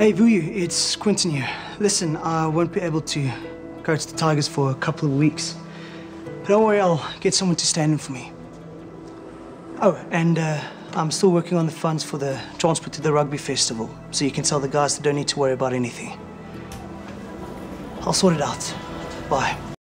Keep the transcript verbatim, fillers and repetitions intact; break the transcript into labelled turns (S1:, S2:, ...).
S1: Hey, Vuyu, it's Quinton here. Listen, I won't be able to go to the Tigers for a couple of weeks. But don't worry, I'll get someone to stand in for me. Oh, and uh, I'm still working on the funds for the transport to the rugby festival, so you can tell the guys they don't need to worry about anything. I'll sort it out. Bye.